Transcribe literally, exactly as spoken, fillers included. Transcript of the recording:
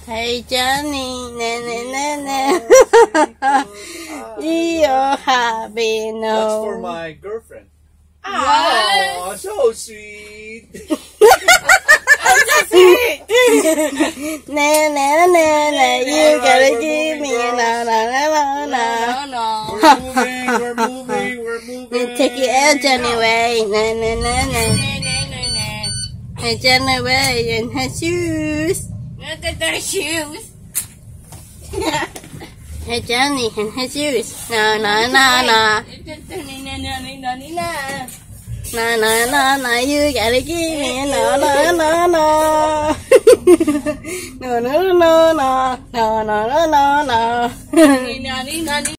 Hey Johnny, na na na na. You're happy now. That's for my girlfriend. What? Oh, so sweet. Na na na na. You gotta give me na na na na na. No, We're moving, we're moving, we're moving. Take it out, Johnny way. Na na na na. Hey Johnny way in her shoes. Look at their shoes. Hey Johnny in her shoes. No no no no. Na na na na, you gotta give me no no no no. No no no no no no no no no.